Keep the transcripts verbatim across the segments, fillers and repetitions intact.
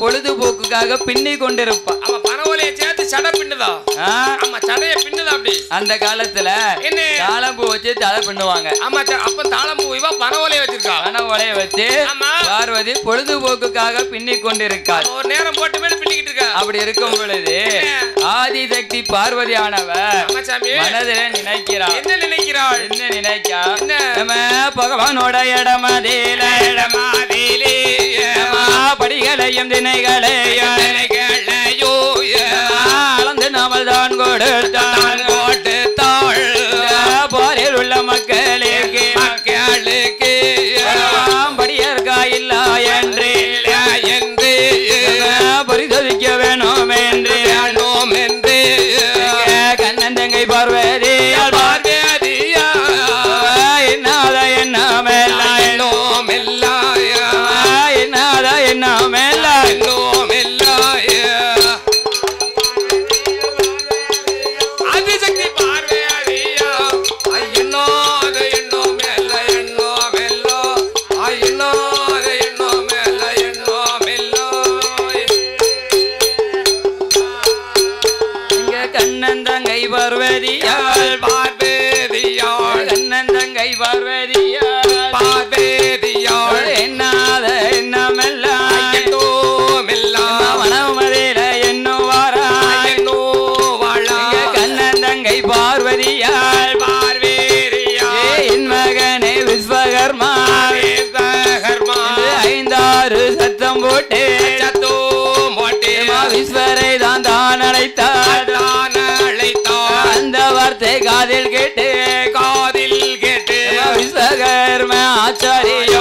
பொழுதுபோக்குக்காக பின்னி கொண்டிருப்பா. அவ பரவலையை சேர்த்து சடை பின்னுதா? ஆமா, சடைய பின்னுதா. அப்படி அந்த காலத்துல தாளம்பூ வச்சு தலை பின்னுவாங்க. ஆமா, அப்ப தாளம்பூ இவ பரவலையை வச்சிருக்கா. பரவலையை வச்சு பார்வதி பொழுதுபோக்குக்காக பின்னி கொண்டிருக்காள். ஒரு நேரம் போட்டு மேல பின்னிக்கிட்டு இருக்கா. அப்படி இருக்கும் பொழுது ஆதிசக்தி பார்வதி ஆனவர் மனதிலே நினைக்கிறாள். என்ன நினைக்கிறாள்? என்ன நினைக்கா? நம்ம பகவானோட இடமதில இடமதிலே படிகளையும் திணைகளையும் அளந்து நாமல் தான் கொடுத்தான் கொடுத்தாள். போரில் உள்ள மக்களுக்கு மக்களுக்கு படியற்கா இல்லா என்று என்று பரிசோதிக்க வேணும் என்று வேணும் என்று கண்ணன் தங்கை பார்வதி பார்வதியா என்னாத என்னாமல்ல என்னோம் எல்லாய என்னாத என்னாமல்ல என்னோம் எல்லாய ஆதிசக்தி பார்வதியா ஐயனோத என்னோம் எல்லா என்னோம் எல்லா ஐயனோத என்னோம் எல்லா என்னோம் எல்லா இங்க கண்ணன் தங்கை பார்வதியாள் பார்வதியாள் கண்ணன் தங்கை பார்வதியாள் பார்வதியாள் என்னாத என்னமெல்லாம் என்னோமெல்லாம் மனமதில என்னோ வாரா என்னோ வாழா கண்ணன் தங்கை பார்வதியாள் பார்வதியாள் என் மகனே விஸ்வகர்மா விஸ்வகர்மா ஐந்தாறு சத்தம் போட்டு சத்தம் போட்டு விஸ்வரை தான் தான் அழைத்தார் தான் அழைத்தார். அந்த வார்த்தை காதில் கேட்டு காதில் கேட்டு விஸ்வகர்ம ஆச்சாரியோ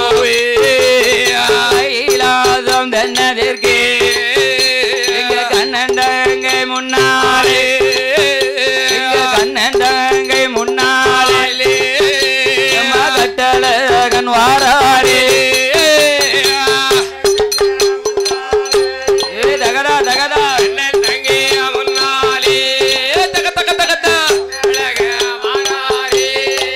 கைலாசம் தன்னதற்கு கண்ணன் தங்கை முன்னாலே கண்ணன் தங்கை முன்னாலே கட்டழகன் வாராரே தகடா தகடா தங்கை முன்னாலே தக தக தகத்தா வாராரே.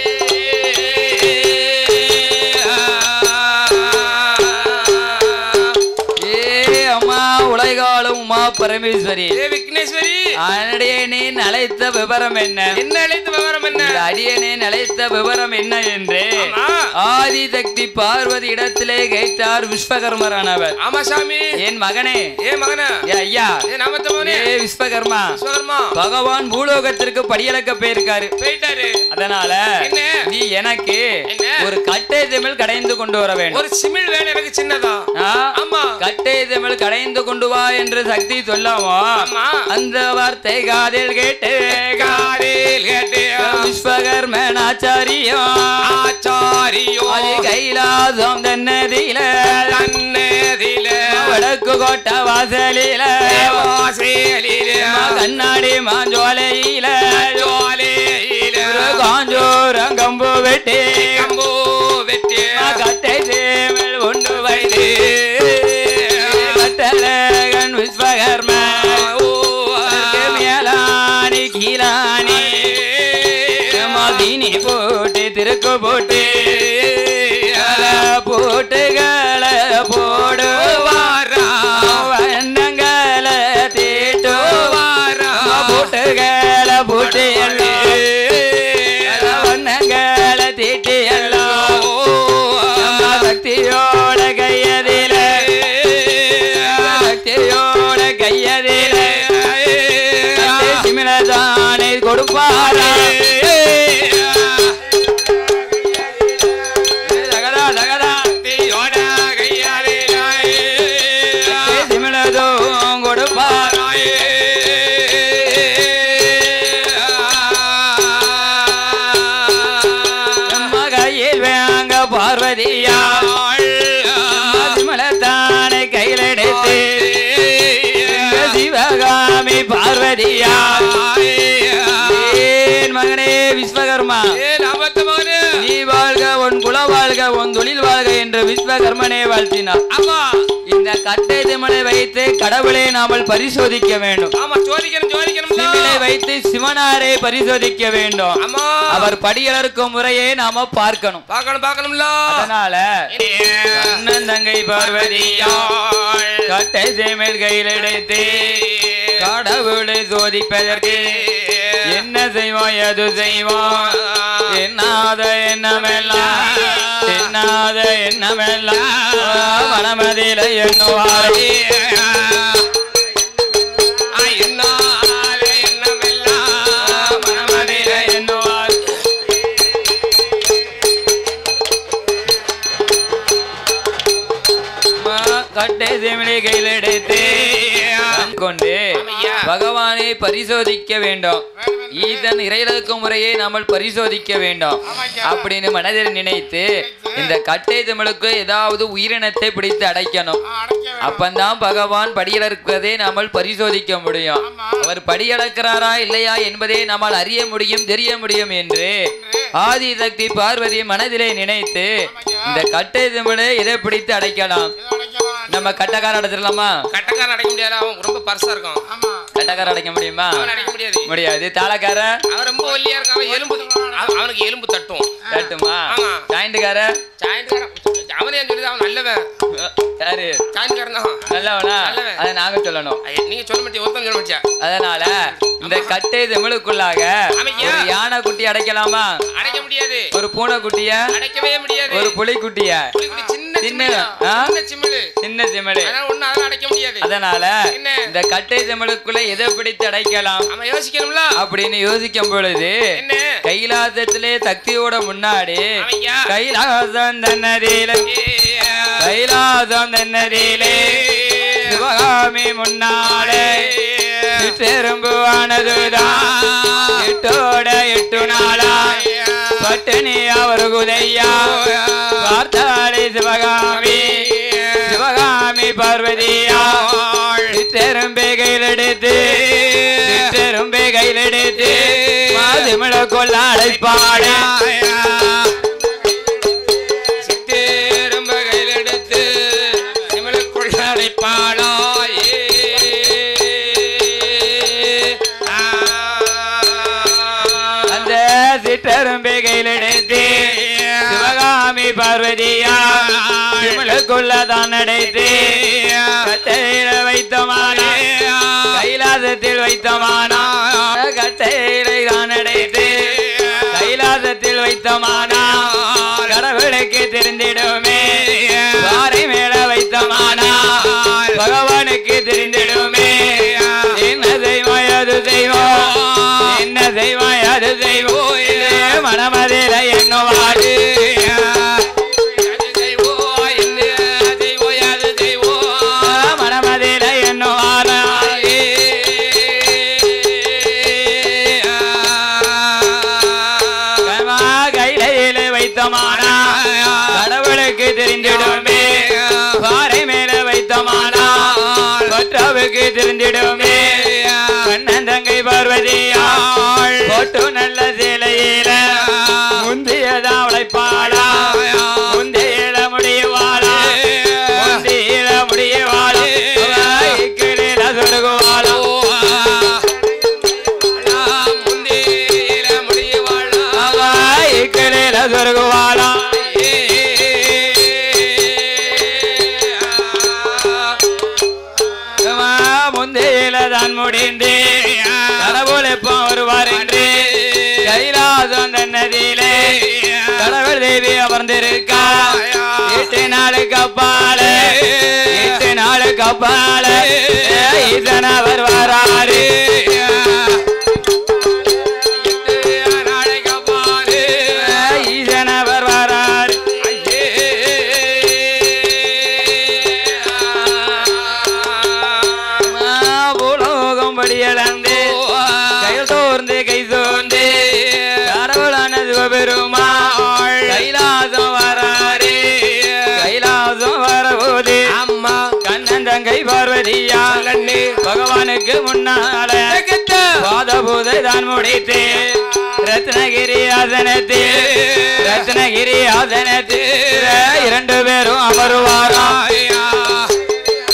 ஏ அம்மா உலகாலும் உமா பரமேஸ்வரி விக்னேஸ்வரி அடியேனின் அழைத்த விவரம் என்ன? என்ன அழைத்த விவரம் என்ன? அடியேனின் அழைத்த விவரம் என்ன என்று ஆதிசக்தி பார்வதி இடத்திலே கேட்டார் விஸ்வகர்மரானவர். ஆமா சாமி. என் மகனே ஏ மகனே ஏ ஐயா ஏ நாமத்தவனே ஏ விஸ்வகர்மா விஸ்வகர்மா பகவான் பூலோகத்திற்கு படியளக்க போயிருக்காரு போயிட்டாரு. அதனால நீ எனக்கு ஒரு கட்டை தமிழ் கடைந்து கொண்டு வர வேண்டும். ஒரு சிமிழ் வேணும் எனக்கு சின்னதா. ஆமா, கட்டை தமிழ் கடைந்து கொண்டு வா என்று சக்தி சொல்லாமோ அந்த வார்த்தை காதில் கேட்டு காதில் கேட்டு விஸ்வகர்மன் ஆச்சாரியோ ஆச்சாரியோ கைலாசம் தன்னதில தன்னதில வடக்கு கோட்ட வாசலில வாசலில கண்ணாடி மாஞ்சோலையில ஜோலையில காஞ்சோரம் கம்பு வெட்டி கம்பு வெட்டி கட்டை சேமல் கொண்டு வைத்து கட்டழகன் விஸ்வகர்ம மேலானி கீழானி மதினி போட்டு திருக்கு போட்டு போட்டுகள போடுவாரா வண்ணங்கள தீட்டு வாரா போட்டுகள போட்டு வண்ணங்கள தீட்டு எல்லாம் சக்தியோட கையதில சக்தியோட கையதில சிமிழதானே கொடுப்பாரா தகடா தகடா சிமிழதும் கொடுப்பாரா கையில் வேங்க பார்வதியா சிமிழத்தானே கையில் எடுத்து சிவகாமி பார்வதியா மகனே விஸ்வகர்மா வாழ்க, உன் குல வாழ்க, உன் தொழில் வாழ்க என்று விஸ்வகர்மனே வாழ்த்தினார். அம்மா இந்த கட்டை திமலை வைத்து கடவுளை நாமல் பரிசோதிக்க வேண்டும். ஆமா சோதிக்கணும் சோதிக்கணும். சிமிலை வைத்து சிவனாரை பரிசோதிக்க வேண்டும். ஆமா அவர் படியலர்க்கும் முறையை நாம பார்க்கணும் பார்க்கணும் பார்க்கணும்ல. அதனால அண்ணன் தங்கை பார்வதியாள் கட்டை திமிழ் கையில் எடுத்து கடவுளை சோதிப்பதற்கு என்ன செய்வோம் எது செய்வோம் என்னாத எண்ணமெல்லாம் என்னாத எண்ணமெல்லாம் மனமதில எண்ணுவாரே கட்டை திமிழை கையில் எடுத்து கொண்டு பகவானை பரிசோதிக்க வேண்டும். ஈதன் இறையிலக்கும் முறையை நாமல் பரிசோதிக்க வேண்டும் அப்படின்னு மனதில் நினைத்து இந்த கட்டை திமிழுக்கு ஏதாவது உயிரினத்தை பிடித்து அடைக்கணும். அப்பந்தான் பகவான் படியளக்கிறதை நாமல் பரிசோதிக்க முடியும். அவர் படியளக்கிறாரா இல்லையா என்பதை நம்மால் அறிய முடியும் தெரிய முடியும் என்று ஆதிசக்தி பார்வதி மனதிலே நினைத்து இந்த கட்டை திமிழை இதை பிடித்து அடைக்கலாம். நம்ம கட்டக்கார அடைச்சிடலாமா? கட்டக்கார அடைக்க முடியாது, அவன் ரொம்ப பர்சா இருக்கும். கட்டக்கார அடைக்க முடியுமா? அடைக்க முடியாது முடியாது. தாளக்கார அவன் ரொம்ப ஒல்லியா இருக்கான், அவன் எலும்பு அவனுக்கு எலும்பு தட்டும் தட்டுமா? ஜாயிண்ட்கார ஜாயிண்ட்கார அவனே சொல்லுது அவன் நல்லவன். யாரு? ஜாயிண்ட்காரன் தான் நல்லவனா? அதை நாங்க சொல்லணும், நீங்க சொல்ல மாட்டியா, ஒருத்தன் சொல்ல மாட்டியா. அதனால இந்த கட்டை திமிழுக்குள்ளாக ஒரு யானை குட்டி அடைக்கலாமா? அடைக்க முடியாது. ஒரு பூனை குட்டிய அடைக்கவே முடியாது. ஒரு புலி குட்டிய சின்ன சின்ன திமிழு அடைக்க முடியாது. அதனால இந்த கட்டை திமிழுக்குள்ள எதை பிடித்து அடைக்கலாம் யோசிக்கணும்ல அப்படின்னு யோசிக்கும் பொழுது கைலாசத்திலே சக்தியோட முன்னாடி கைலாசம் தன்னதிலே கைலாசம் தன்னதிலே சிவகாமி முன்னாலே திரும்புவானதுதான் எட்டோட எட்டு நாளா பட்டினி அவர் குதையா பார்த்தாலே சிவகாமி சிவகாமி பார்வதியா திரும்பி கையில் எடுத்து திரும்பி கையில் எடுத்து மாதிமிழ கொள்ள அழைப்பாட திரும்ப கையில் எடுத்து திமிழ கொள்ள அழைப்பாளா அந்த சிற்றரும்பை கையில் எடுத்து சிவகாமி பார்வதியா திமிழுக்குள்ளதான் அடைத்து கட்டையில வைத்தமானா கைலாசத்தில் வைத்தமானா கட்டையிலை தான் அடைத்து கைலாசத்தில் வைத்தமானா கடவுளுக்கு தெரிந்திடுமே பாறை மேல வைத்தமானா பகவானுக்கு தெரிந்திடுமே என்ன செய்வோம் அது செய்வோம் என்ன செய்வோம் அது செய்வோம் மனமதில எண்ணுவாடு மனமதில எண்ணுவாரா கையில வைத்தமானா கடவுளுக்கு தெரிந்திடுமே பாறை மேல வைத்தமானா பற்றாவுக்கு தெரிந்திடுமே கண்ணன் தங்கை பார்வதியாள் போட்டு நல்ல சிலையில முந்தியதான் உழைப்பாளா முந்தியில முடியவாளா முந்தியில முடியவாளா கிளியில சொருகுவாளா முந்தியில முடியவாளா கிளியில சொருகுவாளா முந்தியில தான் முடிந்து கடவுள் எப்போ வருவார் என்று கைலாசம் தன்னதிலே கடவுள் தேவி அமர்ந்திருக்கா எட்டு நாளுக்கு அப்பால எட்டு நாளுக்கு அப்பால ஈசன் அவர் வராரு ஈசன் அவர் வராரு பூலோகம் படியளந்து கையில் தோர்ந்து கை சோர்ந்து கடவுளான சிவபெருமாள் கைலாசம் வராரு கைலாசம் வரபோது அம்மா கண்ணன் தங்கை பார்வதியா பகவானுக்கு முன்னால பாதபூதை தான் முடித்து ரத்னகிரி ஆசனத்தில் ரத்னகிரி ஆசனத்தில் இரண்டு பேரும் அமருவாரா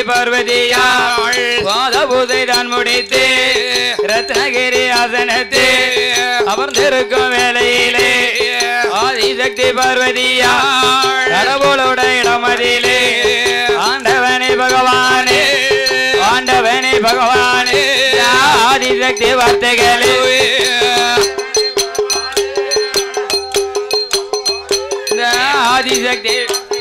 பார்வதியா பாத பூஜை தான் முடித்து ரத்னகிரி ஆசனத்து அமர்ந்திருக்கும் வேளையிலே ஆதிசக்தி பார்வதியா கடவுளோட இடமதிலே ஆண்டவனே பகவானே ஆண்டவனே பகவானே ஆதிசக்தி வார்த்தைகளே ஆதிசக்தி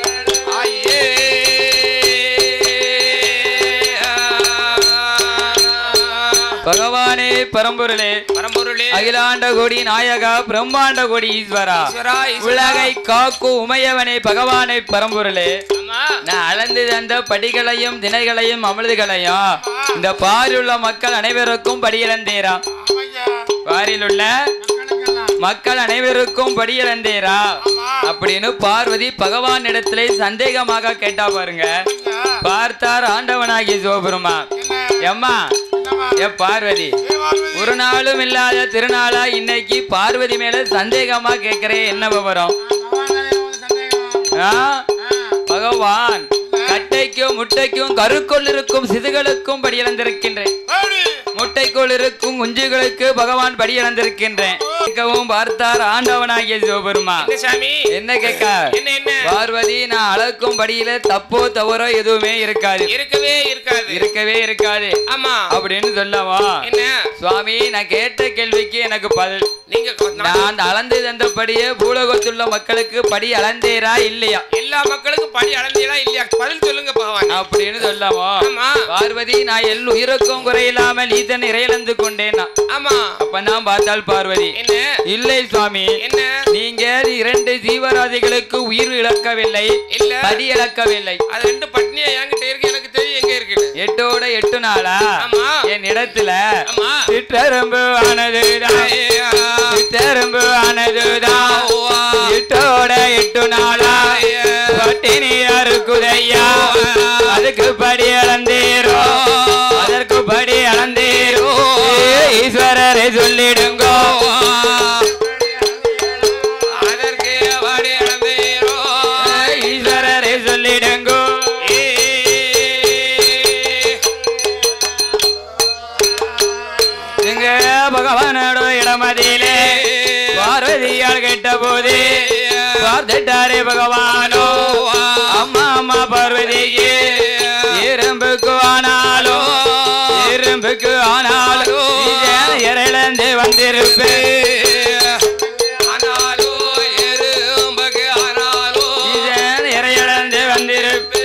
பகவானே பரம்பொருளே பரம்பொருளே அகிலாண்ட கோடி நாயகா பிரம்மாண்ட கோடி ஈஸ்வரா உலகை காக்கும் உமையவனே பகவானே பரம்பொருளே நான் அளந்து தந்த படிகளையும் தினைகளையும் அமிர்துகளையும் இந்த பாரிலுள்ள மக்கள் அனைவருக்கும் படியிழந்தேரா பாரிலுள்ள மக்கள் அனைவருக்கும் படியிழந்தேரா அப்படின்னு பார்வதி பகவான் இடத்திலே சந்தேகமாக கேட்டா பாருங்க. பார்த்தார் ஆண்டவனாகி சிவபெருமா, எம்மா ஏ பார்வதி, ஒரு நாளும் இல்லாத திருநாளா இன்னைக்கு பார்வதி மேல சந்தேகமா கேட்கிறேன், என்ன விவரம்? பகவான் கட்டைக்கும் முட்டைக்கும் கருக்குள் இருக்கும் சிதுகளுக்கும் படியிழந்திருக்கின்றேன், முட்டைக்குள் இருக்கும் குஞ்சுகளுக்கு பகவான் படியிழந்திருக்கின்றேன். பார்த்தார் ஆண்டவனாகிய சிவபெருமா, என்ன கேட்க? பார்வதி, நான் அளக்கும் படியில தப்போ தவறோ எதுவுமே இருக்காது, இருக்கவே இருக்காது, இருக்கவே இருக்காது. ஆமா அப்படின்னு சொல்லவா? சுவாமி, நான் கேட்ட கேள்விக்கு எனக்கு பதில். நீங்க நான் அளந்து தந்தபடியே பூலோகத்துள்ள மக்களுக்கு படி அளந்தேரா இல்லையா? எல்லா மக்களுக்கும் படி அளந்தேரா இல்லையா? பதில் சொல்லுங்க பகவான் அப்படின்னு சொல்லவா? பார்வதி, நான் எல் உயிருக்கும் குறையில்லாமல் ஈதன் இறையிழந்து கொண்டேன். ஆமா. அப்ப நான் பார்த்தால் பார்வதி, இல்லை சுவாமி, நீங்க இரண்டு ஜீவராதிகளுக்கு உயிர் இழக்கவில்லை, படி இழக்கவில்லை. அது ரெண்டு பட்னியா என்கிட்ட இருக்கு, எனக்கு தெரியும் எங்க இருக்கு. எட்டோட எட்டு நாளா என் இடத்துல சிற்றரும்பு ஆனதுதான், சிற்றரும்பு ஆனதுதான். எட்டோட எட்டு நாளா பட்டினி அறுக்குதையா, அதுக்கு படி அளந்தேரோ, அதற்கு படி அளந்தேரோ, ஈஸ்வரரை சொல்லிடுங்கோ, அதற்கு படி அளந்தேரோ, ஈஸ்வரரை சொல்லிடுங்கோ. எங்க பகவானோட இடமதியிலே பார்வதியால் கேட்ட போது பார்த்துட்டாரே பகவானோ, அம்மா அம்மா பார்வதியே, இரும்புக்கு ஆனாலோ இரும்புக்கு ஆனாலோ இறையிழந்து வந்திருப்பே, ஆனாலோ இரும்புக்கு ஆனாலோ இறையிழந்து வந்திருப்பே.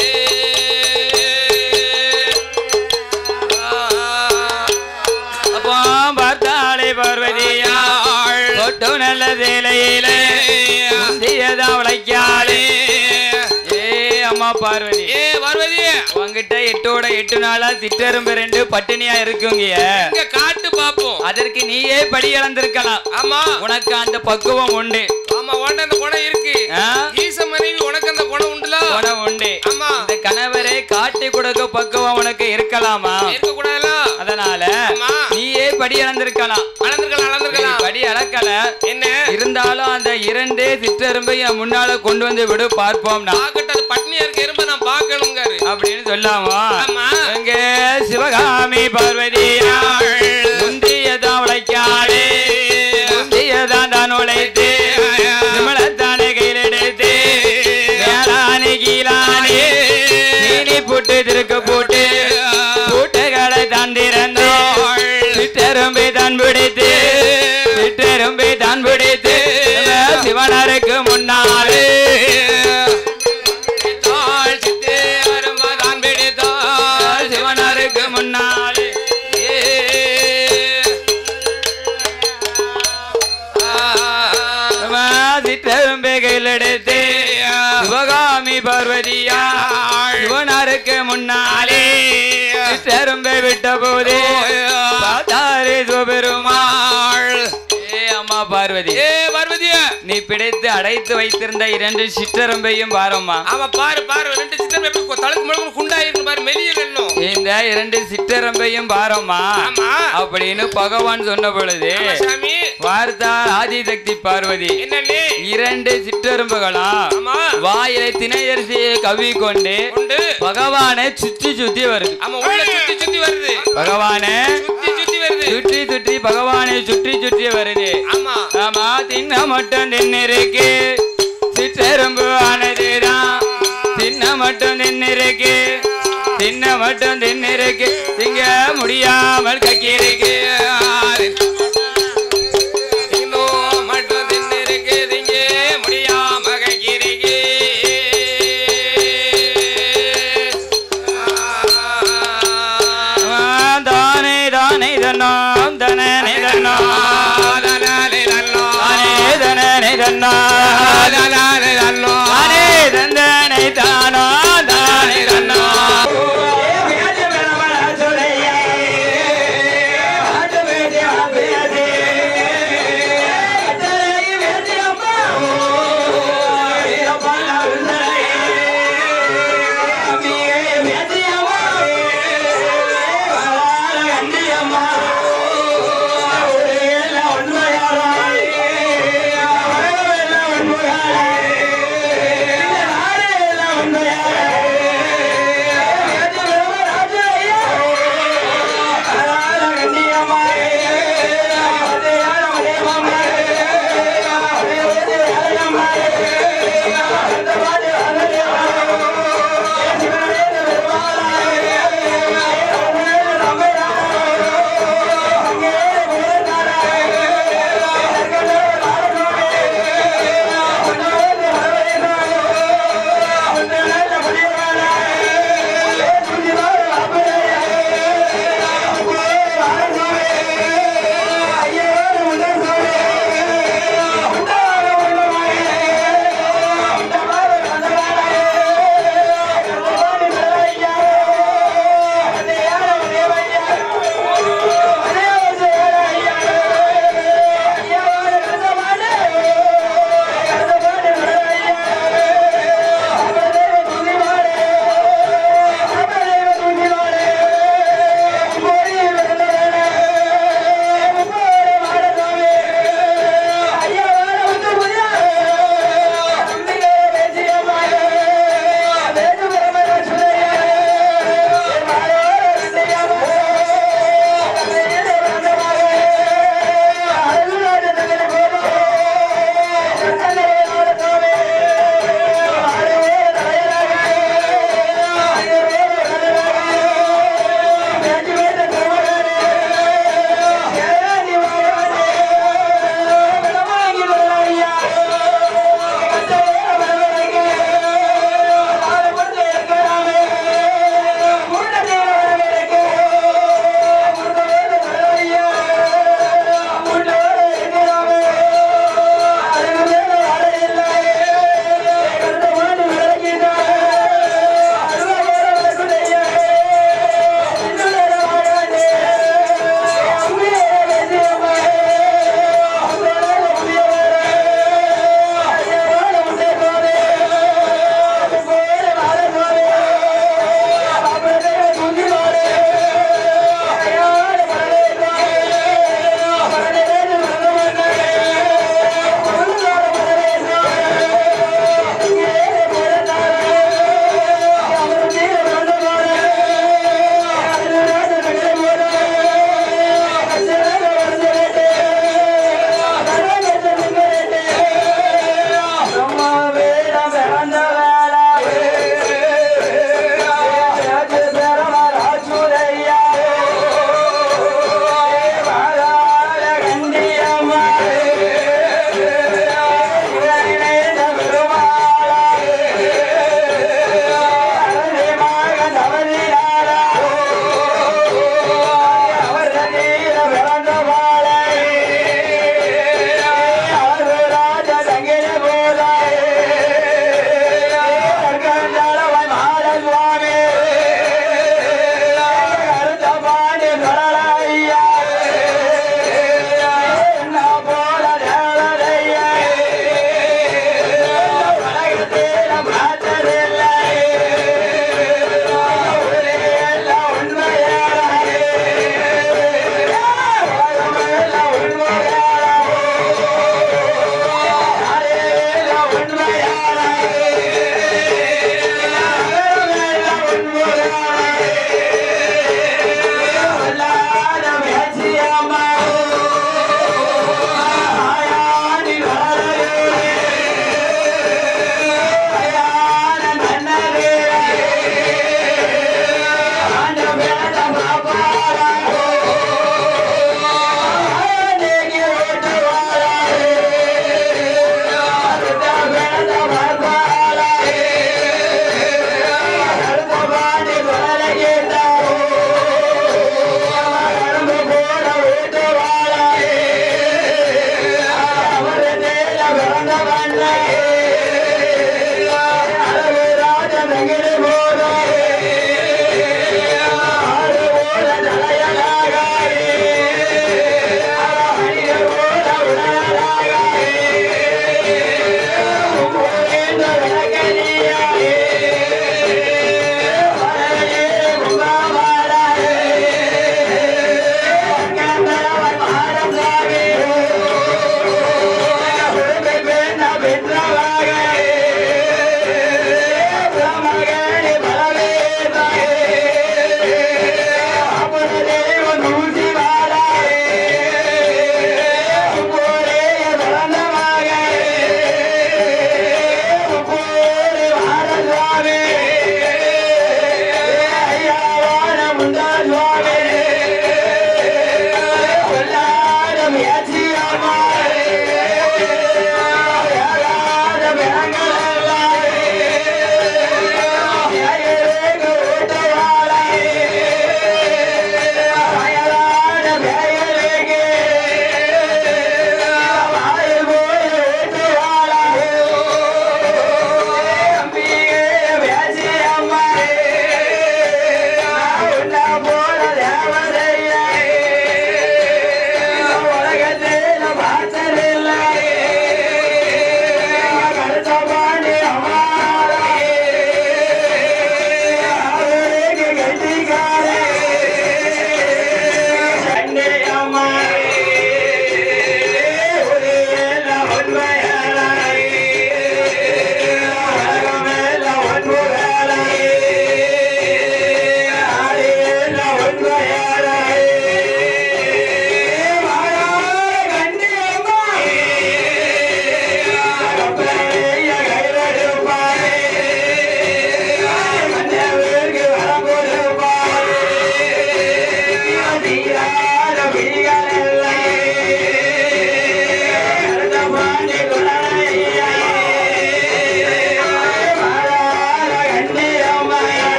அப்போ பார்த்தாலே பார்வதியா தொட்டு நல்ல சேலையிலே முந்தியதான் உழைக்காளே. ஏ அம்மா பார்வதி, ஏ பார்வதி, உங்ககிட்ட எட்டோட எட்டு நாளா சிற்றரும்பு ரெண்டு பட்டினியா இருக்குங்க, காட்டு பாப்போம். அதற்கு நீயே படி இழந்திருக்கலாம். ஆமா, உனக்கு அந்த பக்குவம் உண்டு. ஆமா, உனக்கு அந்த குணம் இருக்கு. ஈச மனைவி, உனக்கு அந்த குணம் உண்டுல, குணம் உண்டு. ஆமா, இந்த கணவரை காட்டி கொடுக்க பக்குவம் உனக்கு இருக்கலாமா? இருக்க கூடாதா? அதனால நீயே படி இழந்திருக்கலாம். அளந்திருக்கலாம், அளந்திருக்கலாம். படி அளக்கல என்ன இருந்தாலும் அந்த இரண்டு சிற்றரும்பை என் முன்னால கொண்டு வந்து விடு, பார்ப்போம். பட்னியா இருக்க எறும்பை நான் பார்க்கணுங்க அப்படின்னு சொல்லாமா? எங்க சிவகாமி பார்வதியா முந்தியதான் உழைக்காளே, முந்தியதான் தான் உழைத்து விமலத்தானே கையில் எடுத்து மேலானே கீழானே நீனி போட்டு திருக்க போட்டு பூட்டுகளை தான் திறந்தோம், சிற்றரும்பை தான் பிடித்து சிற்றரும்பை தான் பிடித்து சிவனருக்கு முன்னாலே சிவனருக்கு முன்னாலே சிற்றரும்பைகள் எடுத்து சிவகாமி பார்வதியா சிவனருக்கு முன்னாலே சிற்றரும்பை விட்ட போதே பார்த்தாரே சிவபெருமாள். ஏ அம்மா பார்வதி, ஏ பார்வதியா, நீ பிடித்து அடைத்து வைத்திருந்த இரண்டு சிற்றரும்பையும் பாரம்மா. ஆமா, பாரு பாரு, ரெண்டு சிற்றரும்பை தழுக்கு முழுக்க குண்டாயிருக்கு பாரு, மெலிய வேணும். இந்த இரண்டு சிற்றரும்பையும் பாரம்மா அப்படின்னு பகவான் சொன்ன பொழுது வார்த்தா ஆதிசக்தி பார்வதி இரண்டு சிற்றரும்புகளா வாயிலை திணையரிசியை கவி கொண்டு பகவானை சுத்தி சுத்தி வருது. ஆமா உள்ள சுத்தி சுத்தி வருது. பகவானை சுத்தி சுத்தி வருது. சுற்றி சுற்றி பகவானை சுற்றி சுற்றி வருது. ஆமா ஆமா தின்ன மட்டும் தின்னிருக்கு சிற்றெரும்பு ஆனதுதான். தின்ன மட்டும் தின்னிருக்கு தின்ன மட்டும் தின்னிருக்கு திங்க முடியாமல் கக்கிருக்கு.